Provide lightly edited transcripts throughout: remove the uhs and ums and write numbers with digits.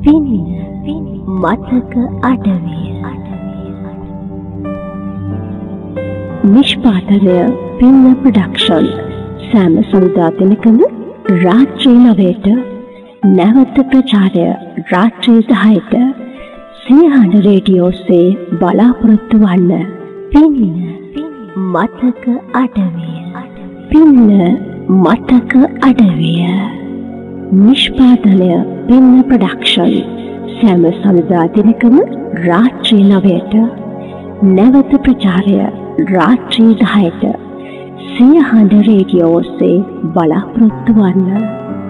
පින්න මතක අඩවිය. නිෂ්පාදනය පින්න ප්‍රොඩක්ෂන්. සෑම සඳුදා දිනකම රාත්‍රී 9ට නැවත ප්‍රචාරය රාත්‍රී 10ට සියහඬ රේඩියෝසේ බලාපොරොත්තු වන්න. පින්න මතක අඩවිය. පින්න මතක අඩවිය. නිෂ්පාදනය පින්න ප්‍රොඩක්ෂන්. සෑම සඳුදා දිනකම රාත්‍රී 9ට නැවත ප්‍රචාරය රාත්‍රී 10ට සියහඬ රේඩියෝ ඔස්සේ බලාපොරොත්තු වන්න.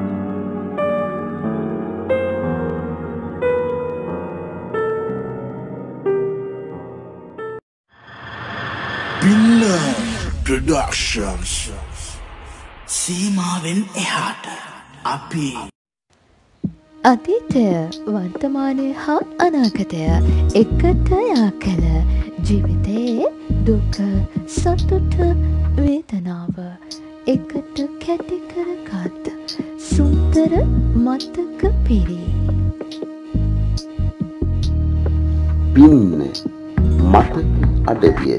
පින්න ප්‍රොඩක්ෂන්ස්. සීමාවෙන් එහාට අපි අතීතය වර්තමානය හා අනාගතය එකට යා කළ ජීවිතයේ දුක සතුට වේදනාව එකට කැටි කරගත් සුන්දර මතක පිරි පින්න මතක අඩවිය.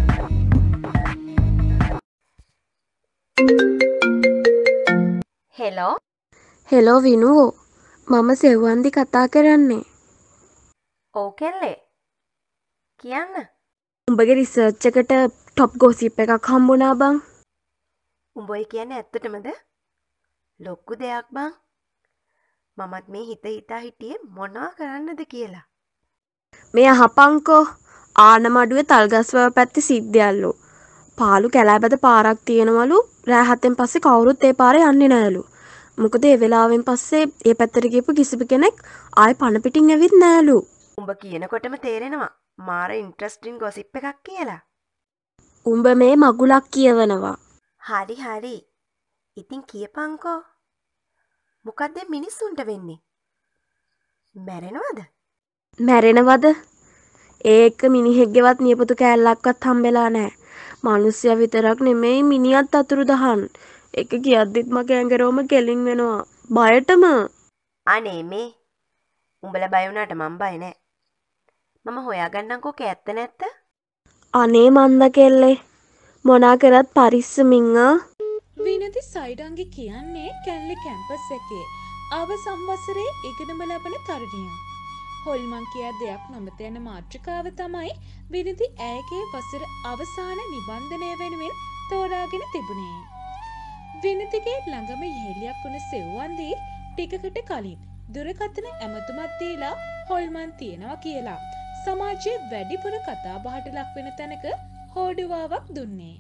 හෙලෝ විනුවෝ, මම සෙව්වන්දි කතා කරන්නේ. ඔව් කෙල්ලේ, කියන්න. උඹගේ රිසර්ච් එකට ටොප් ගොසිප් එකක් හම්බුණා බං. උඹ ඔය කියන්නේ ඇත්තටමද? ලොක්කු දෙයක් බං. මමත් මේ හිතා හිටියේ මොනවා කරන්නද කියලා. මේ අහපංකෝ, ආනමඩුවේ තල්ගස්වව පැත්තේ සිද්ධියල්ලු. පාලු කැලෑබැද පාරක් තියෙනවලු. රෑ 7න් පස්සේ කවුරුත් ඒ පාරේ යන්නේ නෑලු. මොකද ඒ වෙලාවෙන් පස්සේ ඒ පැත්තට ගිහපු කිසිම කෙනෙක් ආයෙ පණ පිටින් ඇවිත් නෑලු. උඹ කියනකොටම තේරෙනවා මාර ඉන්ට්‍රස්ටිං ගොසිප් එකක් කියලා. උඹ මේ මගුලක් කියවනවා. හරි. ඉතින් කියපංකෝ. මොකක්ද මිනිස්සුන්ට වෙන්නේ? මැරෙනවද? මැරෙනවද? ඒක මිනිහෙක්ගේවත් නියපොතු කෑල්ලක්වත් හම්බෙලා නෑ. මිනිස්සයා විතරක් නෙමෙයි මිනිහත් අතුරුදහන්. එක කියද්දිත් මගේ ඇඟරෝම කෙලින් වෙනවා. බයටම. අනේ මේ උඹලා බය වුණාට මම බය නෑ. මම හොයාගන්නම්කෝ කැත්ත නැත්ත. අනේ මන්ද කෙල්ලේ. මොනා කරත් පරිස්සමින් ආ. විනති සයිඩංගි කියන්නේ කැල්ලි කැම්පස් එකේ අවසන් වසරේ ඉගෙනම ලබන තරුණියක්. හොල්මන් කියා දෙයක් නොමත යන මාතෘකාව තමයි විනති ඇයගේ වසර අවසාන නිබන්ධනය වෙනුවෙන් තෝරාගෙන තිබුණේ. විනතිගේ ළඟම යෙහෙලියක් වුණ සෙව්වන්දී ටිකකට කලින් දුරකථන ඇමතුමක් දීලා හොල්මන් තියෙනවා කියලා සමාජයේ වැඩිපුර කතා බහට ලක් වෙන තැනක හෝඩුවාවක් දුන්නේ.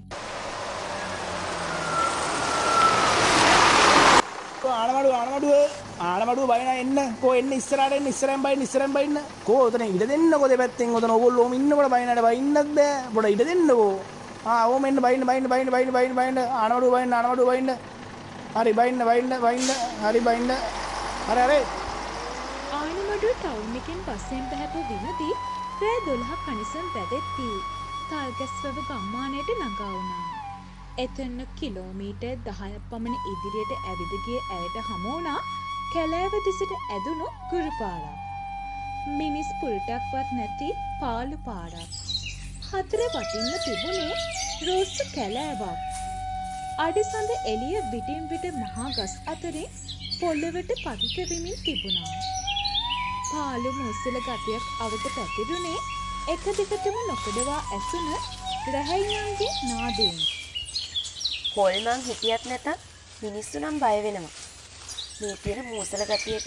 ආනමඩුව බයින එන්න. කෝ එන්න ඉස්සරහට එන්න. ඉස්සරහෙන් බයින්න. කෝ ඔතන ඉඩ දෙන්නකෝ දෙපැත්තෙන්. ඔතන ඕගොල්ලෝම ඉන්නකොට බයින්නට බයින්නත් බෑ. පොඩ ඉඩ දෙන්නකෝ. ඕම එන්න බයින්න. ආනමඩුව බයින්න. හරි බයින්න. හරි බයින්න. හරි. ආනමඩුව ටවුන් එකෙන් බස්සෙන් බහැපු විනති රෑ 12 කනිසම් වැදෙද්දී තල්ගස්වව ගම්මානයට ළඟා වුණා. එතන කිලෝමීටර් 10ක් පමණ ඉදිරියට ඇවිද ගිය ඇයට හමු වුණා කැලෑව දෙසට ඇදුණු ගුරුපාරක්. මිනිස් පුරුටක්වත් නැති පාළු පාරක්. හතර වටින්න තිබුණේ රෝස්ස කැලෑවක්. අඩිසඳ එළිය විටින් විට මහා ගස් අතරින් පොළවට පතිත වෙමින් තිබුණා. පාළු මුස්සල ගතියක් අවට පැතිරුණේ එක දිගටම නොකඩවා ඇසුන රැහැයියන්ගේ නාදයෙන්. හොල්මන් හිටියත් නැතත් මිනිස්සු නම් බය වෙනවා. මේ තියෙන මූසල ගතියට.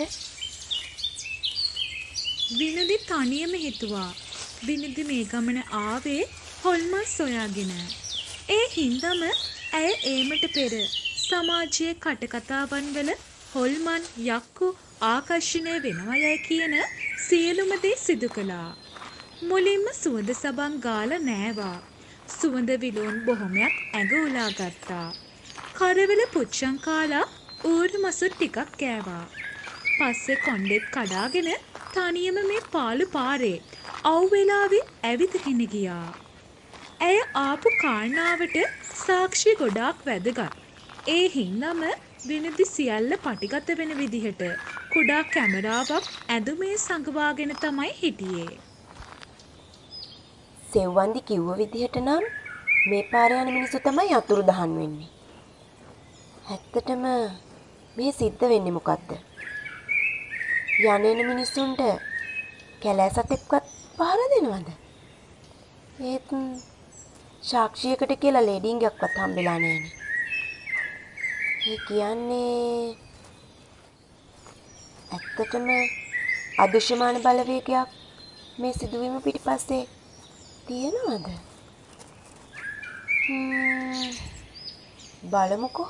විනදි තනියම හිතුවා. විනදි මේ ගමන ආවේ හොල්මන් සොයාගෙන. ඒ හින්දම ඇය ඒමට පෙර සමාජයේ කටකතාවන් වල හොල්මන් යක්කු ආකර්ෂණය වෙනවා යයි කියන සියලුම දේ සිදු කළා. මුලින්ම සුවඳ සබන් ගාලා නෑවා. සුවඳ විලවුන් බොහොමයක් ඇඟ උලා ගත්තා. කරවල පුච්චන් කාලා ඌරු මසු ටිකක් කෑවා. පස්සේ කොණ්ඩෙත් කඩාගෙන තනියම මේ පාළු පාරේ අව් වෙලාවේ ඇවිදගෙන ගියා. ඇය ආපු කාරණාවට සාක්ෂි ගොඩාක් වැදගත්. ඒ හින්දම විනිදි සියල්ල පටිගත වෙන විදිහට කුඩා කැමරාවක් ඇඳුමේ සඟවාගෙන තමයි හිටියේ. සෙව්වන්දි කිව්ව විදිහට නම් මේ පාර යන මිනිස්සු තමයි අතුරුදහන් වෙන්නේ. ඇත්තටම මේ සිද්ධ වෙන්නේ මොකද්ද? යන්නේන මිනිස්සුන්ට කැලෑසතෙක්වත් පහර දෙනවද? ඒත් සාක්ෂියකට කියලා ලේඩින්ගක්වත් හම්බෙලා නැහැනේ. ඒ කියන්නේ ඇත්තටම අදෘශ්‍යමාන බලවේගයක් මේ සිදුවීම පිටිපස්සේ තියෙනවද? බලමුකෝ.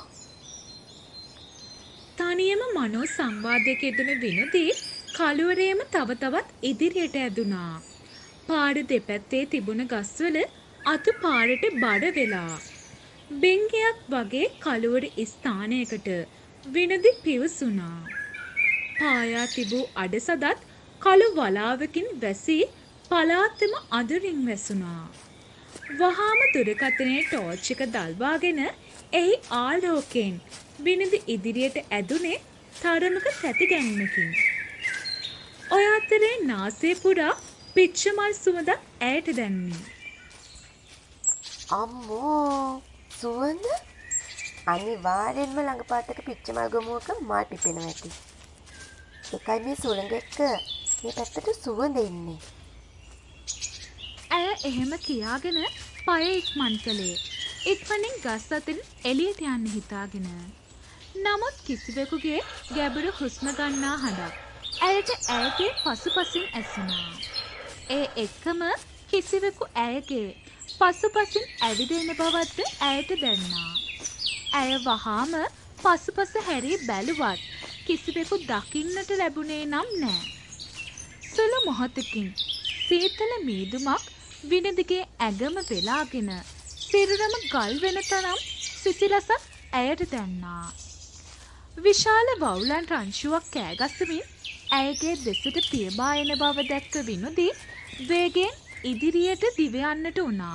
තනියම මනෝ සංවාදයක යෙදෙන විනුදී කළුවරේම තව තවත් ඉදිරියට ඇදුනා. පාර දෙපැත්තේ තිබුණ ගස්වල අතු පාරට බඩ වෙලා. බෙන්ගයක් වගේ කළුවර ස්ථානයකට විනුදි පිවිසුණා. පායා තිබූ අඩසදත් කළු වලාවකින් වැසී පලාතම අඳුරින් වැසුණා. වහාම දුරකථනයේ ටෝච් එක දල්වාගෙන එහි ආලෝකයෙන් විනිදි ඉදිරියට ඇදුනේ තරමක තැති ගැනීමකින්. ඔය අතරේ නාසය පුරා පිච්චමල් සුවඳක් ඇයට දැනුනි. අම්මෝ සුවඳ? අනිවාර්යෙන්ම ළඟපාතක පිච්චමල් ගමුවක මල් පිපෙනවා ඇති. ඒකයි මේ සුළඟ එක්ක මේ පැත්තට සුවඳ එන්නේ. ඇය එහෙම කියාගෙන පය ඉක්මන් කළේ. ඉක්මනින් ගස් අතරින් එළියට යන්න හිතාගෙන. නමුත් කිසිවෙකුගේ ගැඹුරු හුස්ම ගන්නා හඬක් ඇයට ඇයගේ පසුපසින් ඇසුණා. ඒ එක්කම කිසිවෙකු ඇයගේ පසුපසින් ඇවිදින බවත්ද ඇයට දැනුණා. ඇය වහාම පසුපස හැරී බැලුවත් කිසිවෙකු දකින්නට ලැබුණේ නම් නෑ. සුළු මොහොතකින් සීතල මීදුමක් විනිදිගේ ඇගම වෙලාගෙන සිරුරම ගල් වෙන තරම් සිසිලසක් ඇයට දැන්නා. විශාල වවුලන් රංචුවක් කෑගසමින් ඇයගේ දෙසට පියබා එන බව දැක්ක විනුදි වේගෙන් ඉදිරියට දිව යන්නට වුණා.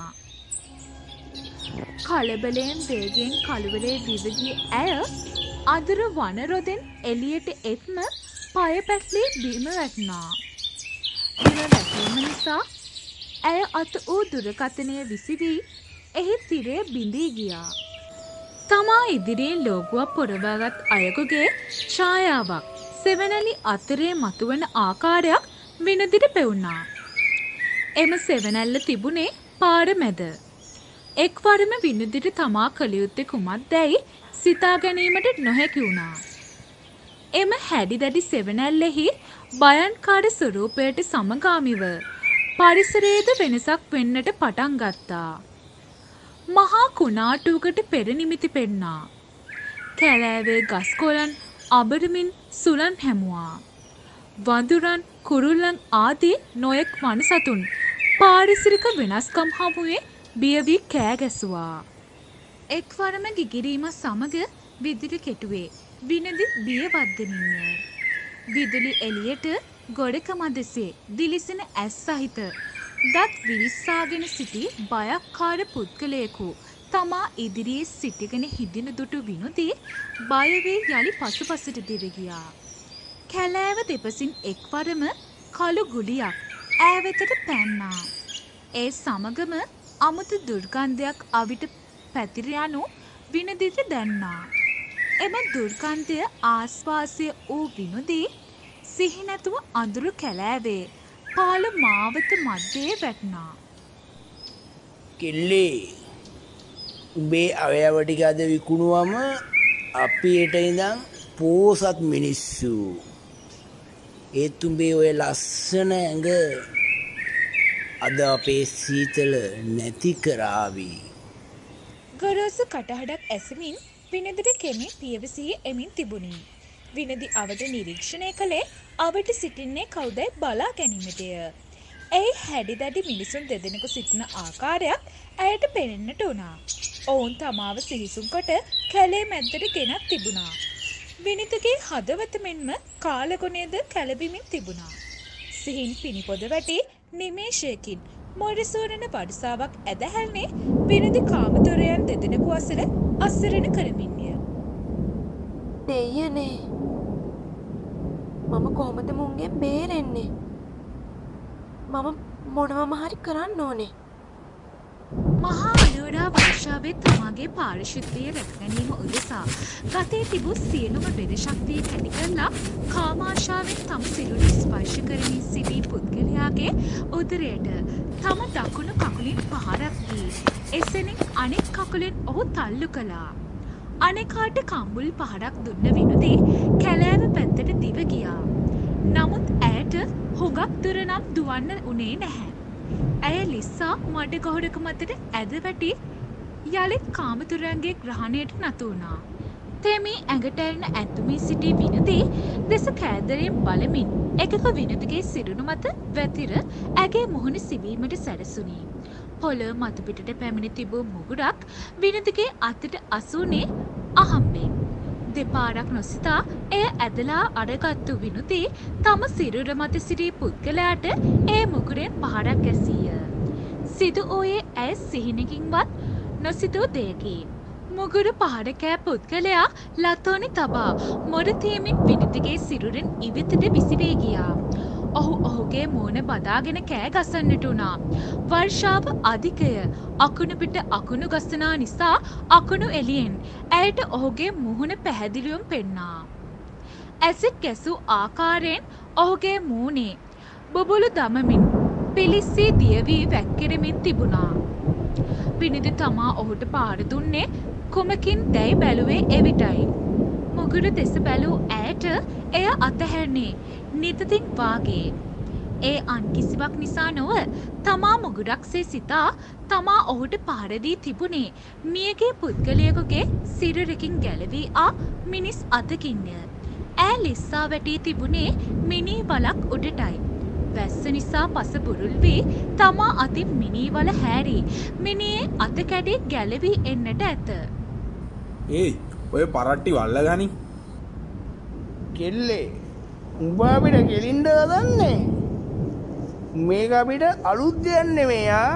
කලබලයෙන් වේගෙන් කළුවරේ දිව ගිය ඇය අඳුර වනරොදෙන් එළියට එත්ම පය පැටලී බිම වැටුණා. බිම වැටීම නිසා ඇය අත වූ දුරකථනය විසිවී එහි තිරය බිඳී ගියා. තමා ඉදිරියෙන් ලෝගුවක් පොරවාගත් අයෙකුගේ ඡායාවක් සෙවණැලි අතරේ මතුවන ආකාරයක් විනුදිට පෙවුණා. එම සෙවණැල්ල තිබුණේ පාර මැද. එක්වරම විනුදිට තමා කළ යුත්තේ කුමක්දැයි සිතා ගැනීමට නොහැකි වුණා. එම හැඩි දැඩි සෙවණැල්ලෙහි භයංකාර ස්වරූපයට සමගාමීව පරිසරයේද වෙනසක් වෙන්නට පටන් ගත්තා. මහා කුණාටුවකට පෙර නිමිති පෙන්නා. කැලෑවේ ගස්කොළන් අබරමින් සුළන් හැමුවා. වඳුරන් කුරුල්ලන් ආදී නොයෙක් වනසතුන් පාරිසරික වෙනස්කම් හමුවේ බිය වී කෑ ගැසුවා. එක්වරම ගිගිරීම සමග විදුලි කෙටුවේ විනිදි බිය වද්දමින්ය. විදුලි එළියට ගොඩක මැදසේ දිලිසෙන ඇස් සහිත දත් විලිස්සාගෙන සිටි බයක්කාර පුද්ගලයෙකු තමා ඉදිරියේ සිටගෙන හිඳින දුටු විනුදී බය වී යලි පසුපසට දිව ගියා. කැලෑව දෙපසින් එක්වරම කළු ගුලියක් ඈ වෙතට පැන්නා. ඒ සමගම අමුතු දුර්ගන්ධයක් අවිට පැතිර යනු විනුදීට දැනුණා. එම දුර්ගන්ධය ආස්වාසය වූ විනුදී සිහි නැතුව අඳුරු කැලෑවේ පාළු මාවත මැදේ වැටුණා. කෙල්ලේ උඹේ අවයව ටික අද විකුණුවම අපි හෙට ඉඳන් පෝසත් මිනිස්සු. ඒත් උඹේ ඔය ලස්සන ඇඟ අද අපේ සීතල නැති කරાવી. ගොරෝසු කටහඬක් ඇසමින් විනිදිට කෙමෙන් පියවසී එමින් තිබුණි. විනිදි අවට නිරීක්ෂණය කළේ අවට සිටින්නේ කවුදයි බලා ගැනීමටය. එහි හැඩි දැඩි මිනිසුන් දෙදෙනෙකු සිටින ආකාරයක් ඇයට පෙනෙන්නට වුණා. ඔවුන් තමාව සිහිසුන් කොට කැලේ මැද්දට ගෙනත් තිබුණා. විනිදුගේ හදවත මෙන්ම කාලගුණයද කැළඹෙමින් තිබුණා. සිහින් පිනිපොද වැටි නිමේෂයකින් මොරිසෝරණ වඩසාවක් ඇදහැල්නේ විනිදි කාමතුරයන් දෙදෙනෙකු අසල අස්සරණ කරමින්ය. දෙයියනේ. මම කොහොමද මුන්ගෙන් බේරෙන්නේ? මම මොනවම හරි කරන්න ඕනේ. මහා අනුරා වර්ෂාවේ තමාගේ පාරිශුද්ධිය රැකගැනීම උදෙසා ගතේ තිබූ සියලුම බෙද ශක්තිය කැටි කරලා කාමාශාවෙන් තම සිරුර ස්පර්ශ කරමින් සිටි පුද්ගලයාගේ උදරයට තම දකුණු කකුලින් පහරක් දී එසෙනින් අනෙක් කකුලෙන් ඔහු තල්ලු කළා. අනෙකාට කම්බුල් පහරක් දුන්න විනුදී කැලෑව පැත්තට දිව ගියා. නමුත් ඇයට හුඟක් දුර නම් දුවන්න උනේ නැහැ. ඇය ලිස්සා මඩ ගොහරක මතට ඇද වැටි යළිත් කාමතුරන්ගේ ග්‍රහණයට නතු වුණා. තෙමී ඇඟට ඇරෙන ඇතුමී සිටි විනුදී දෙස කෑදරයෙන් බලමින් එකක විනුදිගේ සිරුරු මත වැතිර ඇගේ මුහුණ සිවීමට සැරසුණි. පොළොව මතු පිටට පැමිණ තිබූ මුගුරක් විනුදිගේ අතට අසුනේ අහම්බෙන්. දෙපාරක් නොසිතා එය ඇදලා අරගත්තු විනුදී තම සිරුර මත සිටි පුද්ගලයාට ඒ මුගුරෙන් පහරක් ඇසීය. සිදු වූයේ ඇය සිහිනකින්වත් නොසිතූ දෙයකි. මුගුරු පහර කෑ පුද්ගලයා ලතෝනි තබා මොර තියමින් විනුදිගේ සිරුරෙන් ඉවතට විසිවී ගියා. ඔහු ඔහුගේ මූණ බදාගෙන කෑ ගසන්නට වුණා. වර්ෂාව අධිකය. අකුණු පිට අකුණු ගසනා නිසා අකුණු එළියෙන් ඇයට ඔහුගේ මුහුණ පැහැදිලිවම පෙන්නා. ඇසිඩ් ගැසූ ආකාරයෙන් ඔහුගේ මූණේ බුබුලු දමමින් පිලිස්සී දියවී වැක්කිරමින් තිබුණා. විනිදි තමා ඔහුට පාර දුන්නේ කුමකින් දැයි බැලුවේ එවිටයි. මුගුරු දෙස බැලූ ඇයට එය අතහැරනේ නිතතින් වාගේ. ඒ අන් කිසිවක් නිසා නොව තමා මුගුරක්සේ සිතා තමා ඔහුට පාරදී තිබුණේ මියගේ පුද්ගලයෙකුගේ සිරුරකින් ගැලවී ආ මිනිස් අතකින්ය. ඈ ලිස්සා වැටී තිබුණේ මිනී වලක් උඩටයි. වැස්ස නිසා පස බුරුල් වී තමා අතින් මිනී වල හැරී මිනියේ අත කැඩී ගැලවී එන්නට ඇත. ඒයි ඔය පරට්ටි වල්ල ගනි. කෙල්ලේ උඹ අපිට කෙලින්ද හදන්නේ? මේක අපිට අලුත් දෙයක් නෙමෙයා.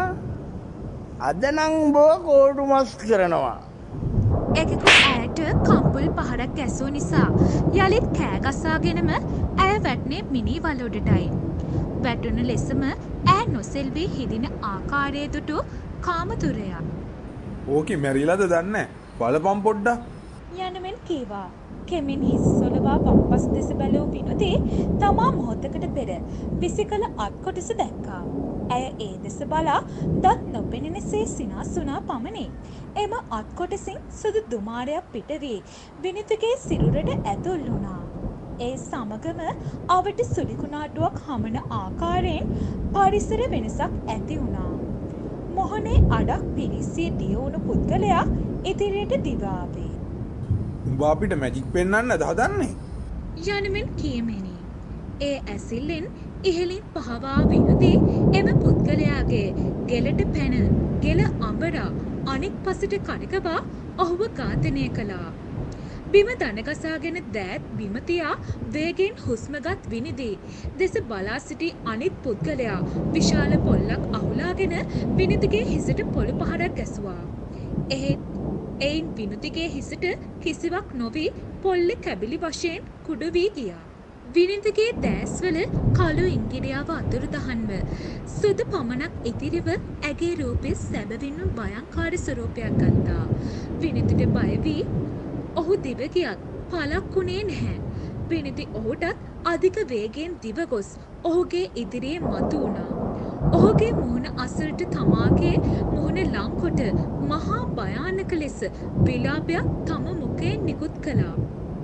අද නම් උඹ කෝටු මස් කරනවා. එකෙකු ඇයට කම්බුල් පහරක් ඇසූ නිසා යළිත් කෑ ගසාගෙනම ඇය වැටනේ මිනී වල උඩටයි. වැටුණු ලෙසම ඇය නොසෙල්වී හිදින ආකාරය දුටු කාමතුරයා. ඕකේ මැරිලාද දන්නේ? බලපම් පොඩ්ඩක්. යනමෙන් කීවා. කෙමින් හිස් සොලවා වම්පස් දෙස බැලූ විනුදී තමා මොහොතකට පෙර විසිකල අත් කොටස දැක්කා. ඇය ඒ දෙස බලා දත් නොපෙනෙනසේ සිනාසුනා පමණි. එම අත් කොටසින් සුදු දුමාරයක් පිට වී විනිතුගේ සිරුරට ඇතුල් වුණා. ඒ සමගම අවට සුළි කුණාටුවක් හමන ආකාරයෙන් පරිසර වෙනසක් ඇති වුණා. මොහොනේ අඩක් පිරිසී දිය වුණු පුද්ගලයා ඉදිරියට දිවාවේ. උඹ අපිට මැජික් පෙන්වන්නද හදන්නේ? යනමෙන් කියමෙනි. ඒ ඇසිල්ලෙන් ඉහළින් පහවා විනුදී එම පුද්ගලයාගේ ගෙලට පැන ගෙල අඹරා අනෙක් පසට කඩකවා ඔහුව ඝාතනය කළා. බිම දනගසාගෙන දෑත් බිම තියා වේගෙන් හුස්මගත් විනිදී දෙස බලා සිටි අනිත් පුද්ගලයා විශාල පොල්ලක් අහුලාගෙන විනිදිගේ හිසට පොළු පහරක් ගැසුවා. එහෙත් එයින් විනුදිගේ හිසට කිසිවක් නොවී පොල්ල කැබිලි වශයෙන් කුඩු වී ගියා. විනිදිගේ දෑස්වල කළු ඉංගිරියාව අතුරුදහන්ව සුදු පමණක් ඉතිරිව ඇගේ රූපය සැබවින්ම භයංකාර ස්වරූපයක් ගත්තා. විනිදිට බය වී ඔහු දිව ගියත් පලක් වුණේ නැහැ. විනිදි ඔහුටත් අධික වේගයෙන් දිව ගොස් ඔහුගේ ඉදිරියේ මතු වුණා. ඔහුගේ මුහුණ අසලට තමාගේ මුහුණ ලංකොට මහා භයානක ලෙස විලාපයක් තම මුඛයෙන් නිකුත් කළා.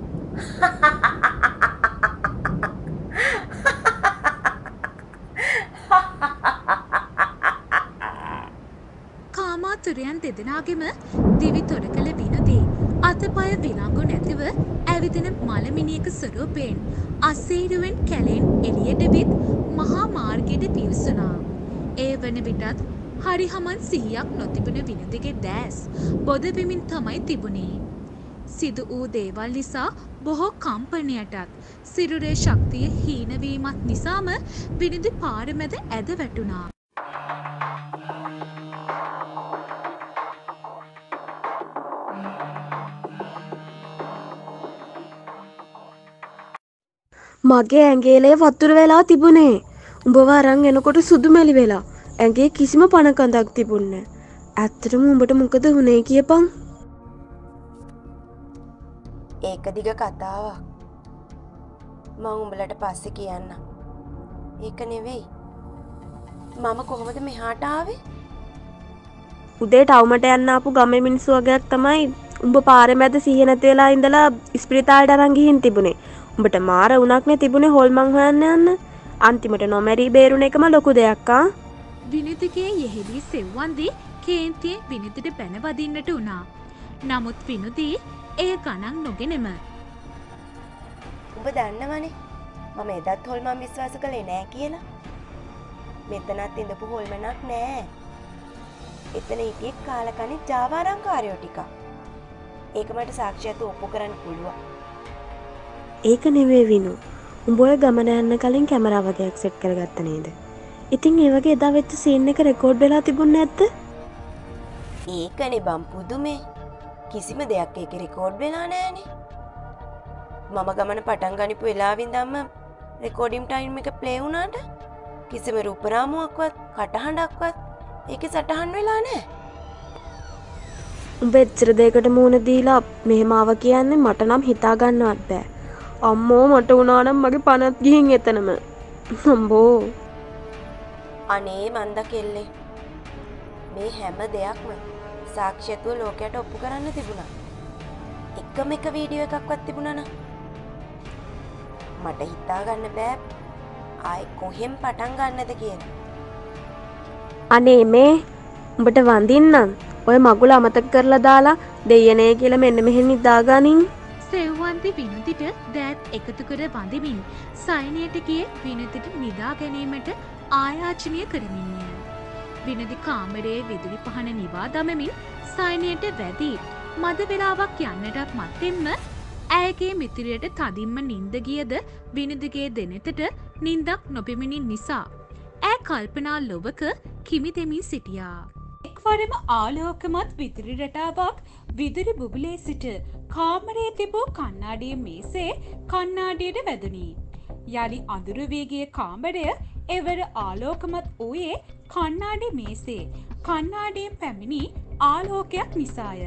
කාමාතුරයන් දෙදෙනාගෙම දිවි තොර කළ විනුදී අතපය විලංගු නැතිව ඇවිදින මලමිනියක ස්වරූපයෙන් අසීරුවෙන් කැලෙන් එළියට විත් මහා මාර්ගයට පිවිසුණා. ඒ වන විටත් හරි හමන් සිහියක් නොතිබුණ විනුදිගේ දෑස් බොද වෙමින් තමයි තිබුණේ. සිදු වූ දේවල් නිසා බොහෝ කම්පනයටත් සිරුරේ ශක්තිය හීනවීමත් නිසාම විනිදි පාර මැද ඇද වැටුණා. මගේ ඇඟේලේ වතුර වෙලා තිබුණේ. උඹව අරන් එනකොට සුදු මැලි වෙලා. ඇඟේ කිසිම පණකඳක් තිබුණේ නැහැ. ඇත්තටම උඹට මොකද වුනේ කියපන්. ඒක දිග කතාවක්. මම උඹලට පස්සේ කියන්නම්. ඒක නෙවෙයි. මම කොහොමද මෙහාට ආවේ? උදේ ටවුමට යන්න ආපු ගමේ මිනිස්සු වගේක් තමයි උඹ පාරේ මැද සිහිය නැති වෙලා ඉඳලා ඉස්පිරිතාලට අරන් ගිහින් තිබුණේ. උඹට මාර උණක්නේ තිබුණේ හොල්මන් හොයන්න යන්න. අන්තිමට නොමැරී බේරුණ එකම ලොකු දෙයක් ආ. විනිතිගේ යෙහෙලි සෙව්වන්දී කේන්තියෙන් විනිතිට බැන වදින්නට වුණා. නමුත් විනුති ඒ ගණන් නොගෙනම. උඹ දන්නවනේ මම එදත් හොල්මන් විශ්වාස කළේ නෑ කියලා. මෙතනත් ඉඳපු හොල්මනක් නෑ. එතන හිටියේ කාලකණි ජාවාරංකාරයෝ ටික. ඒක මට සාක්ෂියත් ඔප්පු කරන්න පුළුවන්. ඒක නෙවෙයි විනු. උඹ ඔය ගමන යන්න කලින් කැමරා වගේක් සෙට් කරගත්ත නේද? ඉතින් ඒ වගේ එදා වෙච්ච සීන් එක රෙකෝඩ් වෙලා තිබුණේ නැද්ද? ඒකනේ බම් පුදුමේ. කිසිම දෙයක් ඒකේ රෙකෝඩ් වෙලා නෑනේ. මම ගමන පටන් ගනිපු වෙලාවෙ ඉඳන්ම රෙකෝඩින් ටයිම් එක ප්ලේ වුණාට කිසිම රූපරාමුවක්වත් කටහඬක්වත් ඒකේ සටහන් වෙලා නෑ. උඹ එච්චර දෙයකට මුහුණ දීලා මෙහෙම ආව කියන්නේ මට නම් හිතා ගන්නවත් බෑ. අම්මෝ මට වුණා නම් මගේ පනත් ගිහින් එතනම. අම්බෝ. අනේ මන්ද කෙල්ලේ. මේ හැම දෙයක්ම සාක්ෂියතුව ලෝකයට ඔප්පු කරන්න තිබුණා. එකම එක වීඩියෝ එකක්වත් තිබුණා නම් මට හිතා ගන්න බෑ ආයි කොහෙන් පටන් ගන්නද කියලා. අනේ මේ උඹට වඳින්නම්. ඔය මගුල අමතක කරලා දාලා දෙයනේ කියලා මෙන්න මෙහෙන් නිදාගනින්. සෙව්වන්ති විනුතිට දෑත් එකතු කර වඳමින් සයිනයට ගියේ විනුතිට නිදා ගැනීමට ආයාචනය කරමින්ය. විනුති කාමරයේ විදුලි පහන නිවා දමමින් සයිනයට වැදී මද වේලාවක් යන්නටත් මත්තෙන්ම ඇයගේ මිතුරියට තදින්ම නිින්ද ගියද විනුතිගේ දෙනෙතට නිින්දක් නොපෙමිණි නිසා ඈ කල්පනා ලොවක කිමි දෙමින් සිටියා. එක්වරම ආලෝකමත් විදුලි රටාවක් විදුලි බුබුලේ සිට කාමරයේ තිබූ කණ්ණාඩිය මේසේ කණ්ණාඩියට වැදුනි. යලි අඳුරු වී ගිය කාමරය එවර ආලෝකමත් වූයේ කණ්ණාඩි මේසේ කණ්ණාඩියෙන් පැමිණි ආලෝකයක් නිසාය.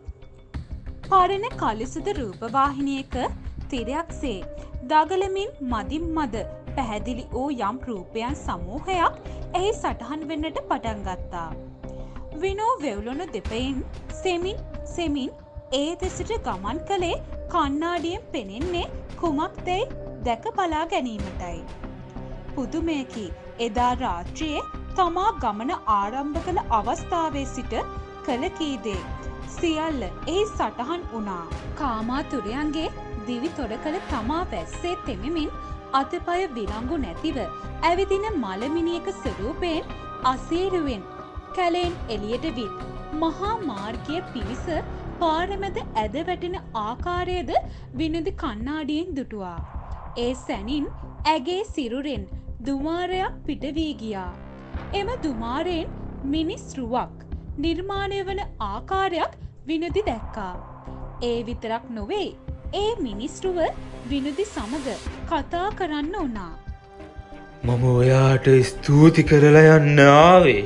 පරණ කළුසුදු රූපවාහිනියක තිරයක්සේ දගලමින් මදින් මද පැහැදිලි වූ යම් රූපයන් සමූහයක් එහි සටහන් වෙන්නට පටන් ගත්තා. විනෝ වෙව්ලුණු දෙපයින් සෙමින් ඒ දෙසට ගමන් කළේ කණ්ණාඩියෙන් පෙනෙන්නේ කුමක්දැයි දැක බලා ගැනීමටයි. පුදුමයකි එදා රාත්‍රියේ තමා ගමන ආරම්භ කළ අවස්ථාවේ සිට කළ කීදේ සියල්ල එහි සටහන් වුණා. කාමාතුරයන්ගේ දිවි තොඩ කළ තමා වැස්සේ තෙමෙමින් අතපය විලංගු නැතිව ඇවිදින මලමිනියක ස්වරූපයෙන් අසීරුවෙන් කැලෙන් එළියට විත් මහා මාර්ගය පිවිස පාරමැද ඇද වැටෙන ආකාරයද විනුදි කණ්ණාඩියෙන් දුටුවා. ඒ සැනින් ඇගේ සිරුරෙන් දුමාරයක් පිට වී ගියා. එම දුමාරයෙන් මිනිස් රුවක් නිර්මාණය වන ආකාරයක් විනුදි දැක්කා. ඒ විතරක් නොවේ ඒ මිනිස් රුව විනුදි සමග කතා කරන්න වුණා. මම ඔයාට ස්තුති කරලා යන්න ආවේ.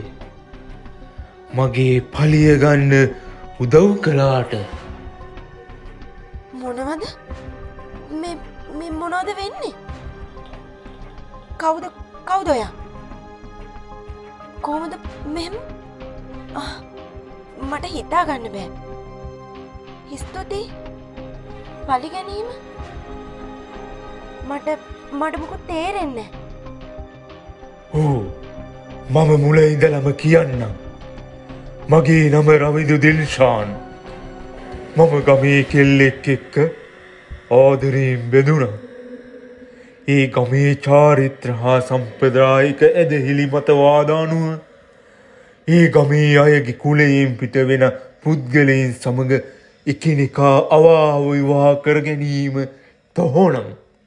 මගේ පලිය ගන්න උදව් කළාට. මොනවද මේ මොනවද වෙන්නේ? කවුද ඔයා? කොහොමද මෙහෙම? මට හිතා ගන්න බෑ. ස්තුතියි. පලි ගැනීම මට මොකද තේරෙන්නේ නැහැ. ඕ මම මුල ඉඳලම කියන්නම්. මගේ නම රවිදු දිල්ෂාන්. මම ගමේ කෙල්ලෙක් එක්ක ආදරයෙන් බැඳුණා. ඒ ගමේ චාරිත්‍ර හා සම්ප්‍රදායික ඇදහිලි මතවාද අනුව ඒ ගමේ අයගේ කුලයෙන් පිට වෙන පුද්ගලයන් සමග එකිනෙකා අවාව විවාහ කර ගැනීම තහනම්.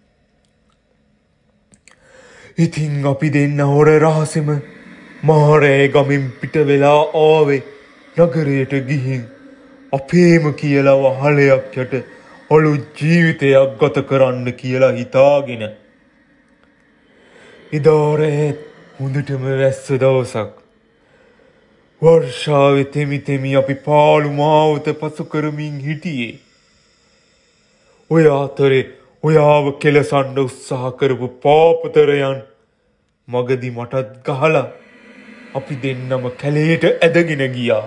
ඉතින් අපි දෙන්න හොර රහසෙම මාරෑ ගමින් පිට වෙලා ආවේ නගරයට ගිහින් අපේම කියලා වහලයක් යට ඔලු ජීවිතයක් ගත කරන්න කියලා හිතාගෙන. ඉදාරැත් හොඳටම වැස්ස දවසක්. වර්ෂාවෙ තෙමි අපි පාළු මාවත පසු කරමින් හිටියේ. ඔය අතරේ ඔයාව කෙලසන්න උත්සාහ කරපු පාපතරයන් මගදි මටත් ගහලා අපි දෙන්නම කැලේට ඇදගෙන ගියා.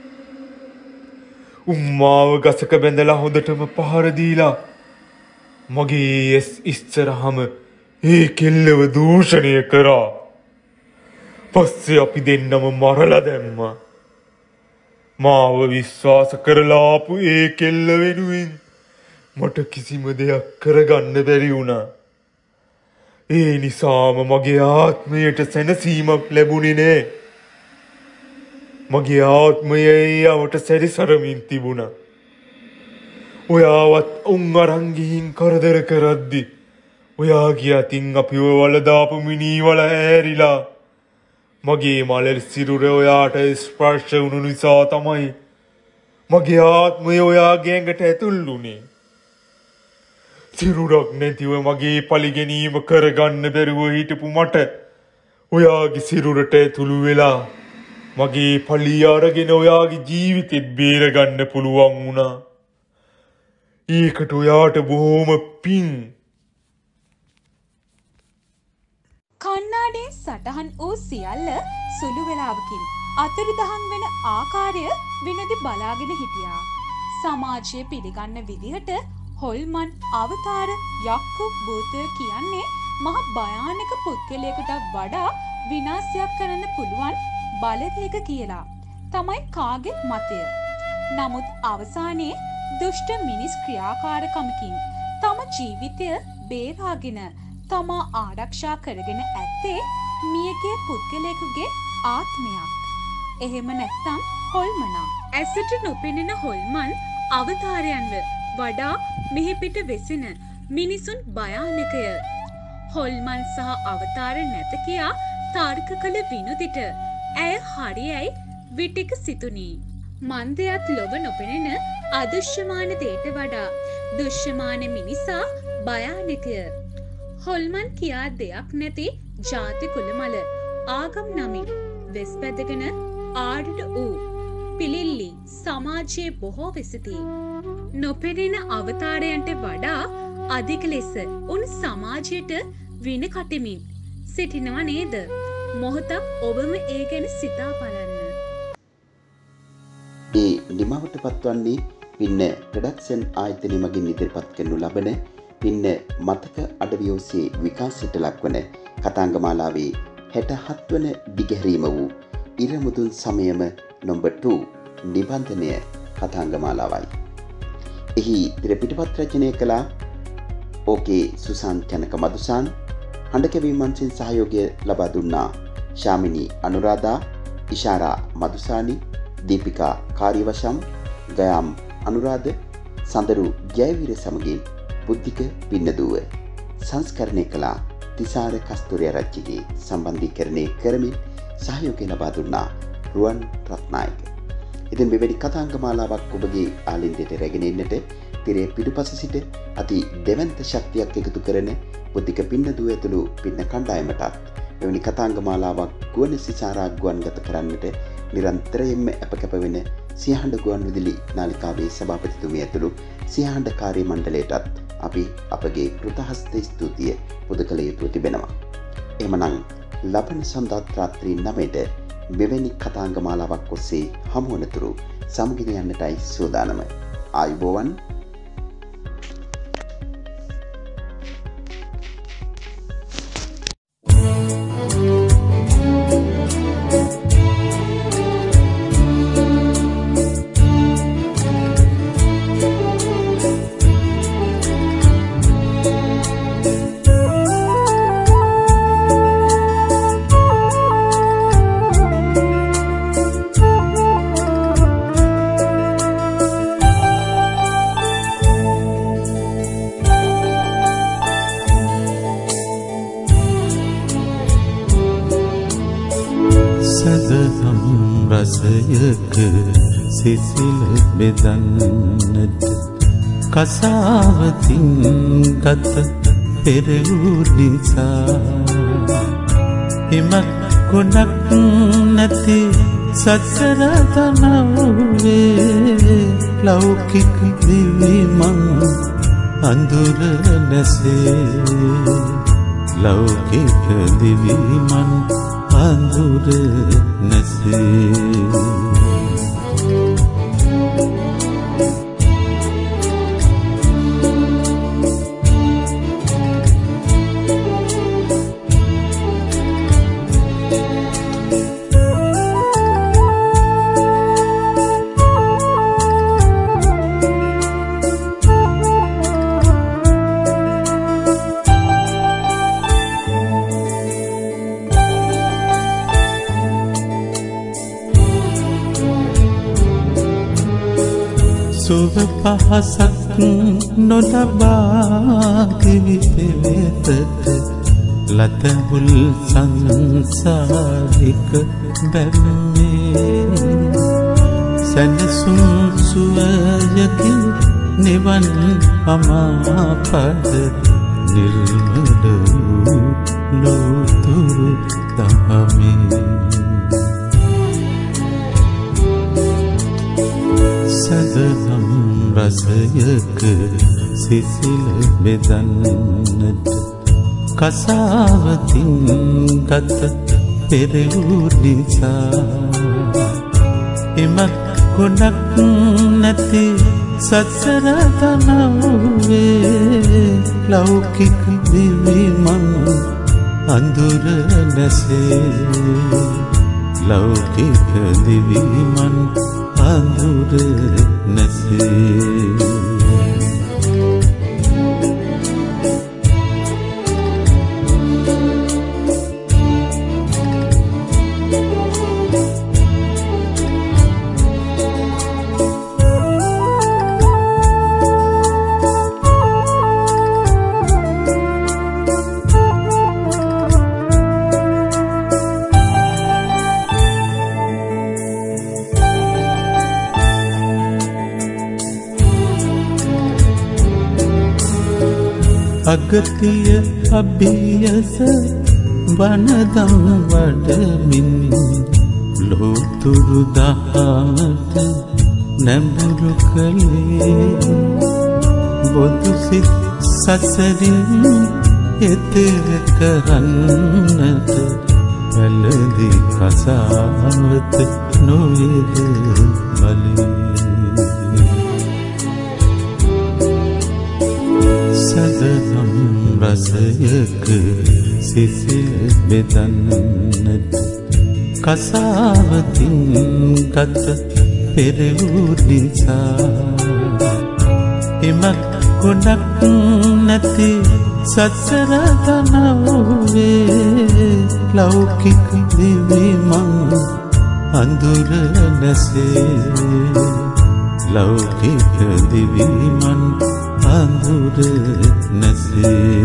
උම්මාව ගසක බැඳලා හොඳටම පහර දීලා මගේ ඉස්සරහම ඒ කෙල්ලව දූෂණය කරා. පස්සේ අපි දෙන්නම මරලා දැම්මා. මාව විශ්වාස කරලා ආපු ඒ කෙල්ල වෙනුවෙන් මට කිසිම දෙයක් කරගන්න බැරි වුණා. ඒ නිසාම මගේ ආත්මයට සැනසීමක් ලැබුණේ නෑ. මගේ ආත්මය එයාවට සැරිසරමින් තිබුණා. ඔයාවත් උන් අරන් ගිහින් කරදර කරද්දි ඔයාගේ අතින් අපිව වලදාපු මිනීවල ඇරිලා මගේ මලල් සිරුර ඔයාට ස්පර්ශ වුණු නිසා තමයි මගේ ආත්මය ඔයාගේ ඇඟට ඇතුල් වුණේ. සිරුරක් නැතිව මගේ පලිගැනීම කරගන්න බැරුව හිටපු මට ඔයාගේ සිරුරට ඇතුළු වෙලා මගේ පලිය අරගෙන ඔයාගේ ජීවිතෙත් බේරගන්න පුළුවන් වුණා. ඒකට ඔයාට බොහොම පිං. කන්නාඩියෙන් සටහන් වූ සියල්ල සුළු වෙලාවකින් අතුරුදහන් වෙන ආකාරය විනෝදි බලාගෙන හිටියා. සමාජයේ පිළිගන්න විදිහට හොල්මන් අවතාර යක්කු භූතය කියන්නේ මහ භයානක පුද්ගලයෙකුට වඩා විනාශයක් කරන්න පුළුවන් බලවේග කියලා තමයි කාගේ මතය. නමුත් අවසානයේ දුෂ්ට මිනිස් ක්‍රියාකාරකමකින් තම ජීවිතය බේරාගෙන තමා ආරක්ෂා කරගෙන ඇත්තේ මියගේ පුද්ගලයෙකුගේ ආත්මයක්. එහෙම නැත්නම් හොල්මනා. ඇසට නොපෙනෙන හොල්මන් අවතාරයන්ව වඩා මෙහෙපිට වෙසෙන මිනිසුන් භයානකය. හොල්මන් සහ අවතාර නැත කියා තර්ක කළ විනුදිට ඇය හරියයි විටික සිතුනි. මන්දයත් ලොව නොපෙනෙන අදෘශ්‍යමාන දේට වඩා දෘශ්‍යමාන මිනිසා භයානකය. හොල්මන් කියා දෙයක් නැති ජාති කුලමල ආගම් නමින් වෙස් පැදගෙන ආඩට වූ පිළිල්ලි සමාජයේ බොහෝ වෙසිති. නොපෙනෙන අවතාරයන්ට වඩා අධික ලෙස උන් සමාජයට වින කටමින් සිටිනවා නේද? මොහොතක් ඔබම ඒ ගැන සිතා බලන්න. ඒ නිමවට පත්වන්නේ පින්න ප්‍රොඩක්ෂන් ආයතනය මගින් ඉදිරිපත් කරනු ලබන පින්න මතක අඩවිය ඔස්සේ විකාශයට ලක්වන කතාංගමාලාවේ 67 වන දිගහැරීම වූ ඉරමුදුන් සමයම නම්බර් 2 නිබන්ධනය කතාංගමාලාවයි. එහි පිටපත් රචනය කළ ඕකේ සුසාන් චනක මදුසාන්, හඬකැවීම් මංචෙන් සහයෝගය ලබා දුන්නා ශාමිනී අනුරාධා, ඉෂාරා මදුසානි, දීපිකා කාර්යවශම්, ගයාම් අනුරාධ, සඳරු ජයවීර සමගින් බුද්ධික පින්නදුව සංස්කරණය කළ තිසාර කස්තුරියාරච්චිගේ සම්බන්ධීකරණය කරමින් සහයෝගය ලබා දුන්නා රුවන් රත්නායක. ඉතින් මෙවැනි කතාංගමාලාවක් ඔබගේ ආලින්දයට රැගෙන එන්නට තිරේ පිටුපස සිට අති දෙවන්ත ශක්තියක් එකතු කරන බුද්ධික පින්නදුව ඇතුළු පින්න කණ්ඩායමටත් මෙවැනි කතාංගමාලාවක් ගුවන් සිසාරා ගුවන්ගත කරන්නට නිරන්තරයෙන්ම අපකැප වෙන සියහඬ ගුවන් විදුලි නාලිකාවේ සභාපතිතුමිය ඇතුළු සියහඬ කාර්ය මණ්ඩලයටත් අපි අපගේ කෘතහස්ත ස්තුතිය පුද කළ යුතුව තිබෙනවා. එහෙමනම් ලබන සඳුදා රාත්‍රී 9ට මෙවැනි කතාංගමාලාවක් ඔස්සේ හමුවනතුරු සමගින යන්නටයි සූදානම. ආයුබෝවන්. රසයක සිසිල බෙදන්නට කසාවතින් ගත පෙරළු නිසා හිමක් ගොඩක් නැති සසර තනව්වේ ලෞකික දිවිමන් අඳුර නැසේ ලෞකික දිවිමන් අඳුර නැසේ සුව පහසක් නොලබා කිවි පෙවෙතට ලතබුල් සංසාරික බැම්මේ සැනසුම් සුවයකි නිවන් අමාපද නිර්මල වූ ලෝතුරු දහමේ සදනම් රසයක සිසිල බෙදන්නට කසාවතින් ගත පෙරවූ නිසා එමක් ගොඩක් නැති සසර තනව්වේ ලෞකික දිවිමන් අඳුර නැසේ ලෞකික දිවිමන් අඳුර නැසේ අගතිය අභියස වනදම් වඩමින් ලෝතුරු දහමට නැඹුරු කළේ බොදු සිත් සසරින් එතෙර කරන්නට පැළඳි කසාවත නොවේද බලේ සදනම් රසයක සිසිල් බෙදන්නට කසාවතින් ගත පෙරවූ නිසා එමක් ගොඩක් නැති සසර තනව්වේ ලෞකික දිවිමන් අඳුර නැසේ ලෞකික දිවිමන් අඳුර නැසේ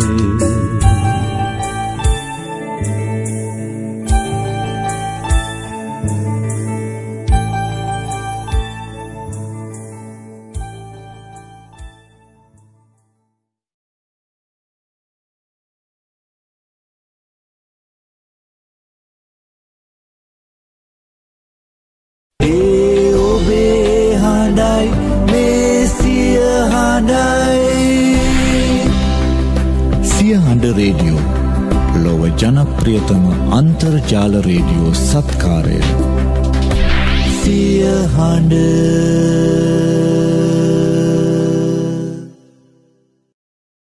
රේඩියෝ ලොව ජනප්‍රියතම අන්තර්ජාල රේඩියෝ සත්කාරය සිය හඬ